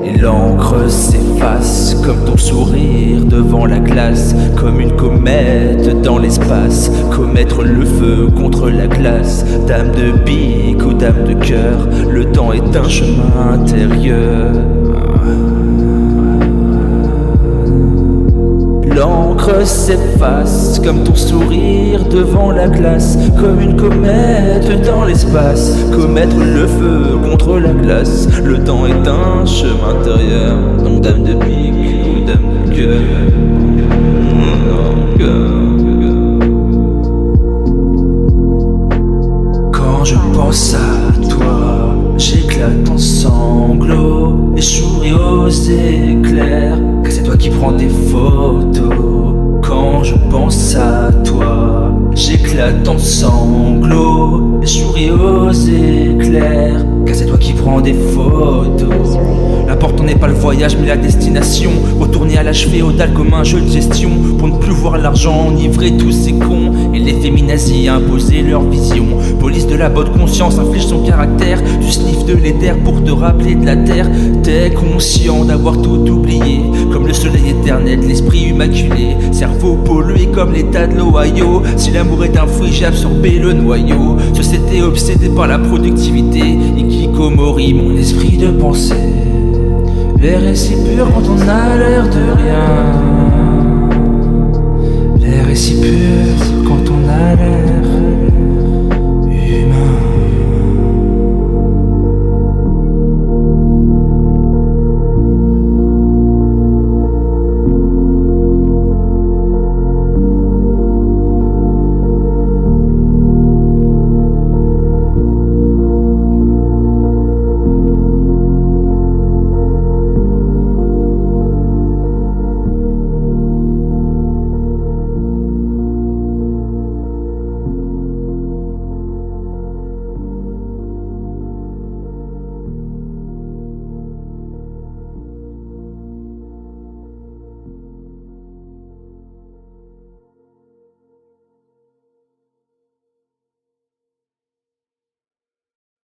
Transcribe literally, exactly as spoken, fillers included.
Et l'encre s'efface comme ton sourire devant la glace, comme une comète dans l'espace, commettre le feu contre la glace. Dame de pique ou dame de cœur, le temps est un chemin intérieur. L'encre s'efface comme ton sourire devant la glace, comme une comète dans l'espace, commettre le feu contre la glace. Le temps est un chemin intérieur. Donc dame de pique ou dame de cœur. Quand je pense à toi, j'éclate en sanglots, les souris aux éclairs, car c'est toi qui prends des photos. Quand je pense à toi, j'éclate en sanglots, les souris aux éclairs, car c'est toi qui prends des photos. L'important n'est pas le voyage mais la destination. Retourner à l'âge féodal comme un jeu de gestion, pour ne plus voir l'argent enivrer tous ces cons et les féminazis imposer leur vision. Police de la bonne conscience inflige son caractère, tu sniffes de l'éther pour te rappeler de la terre. T'es conscient d'avoir tout oublié, comme le soleil éternel de l'esprit immaculé. Cerveau pollué comme l'état de l'Ohio, si l'amour est un fruit j'ai absorbé le noyau. Société obsédée par la productivité, hikikomori mon esprit de pensée. L'air est si pur quand on a l'air de rien. L'air est si pur quand on a l'air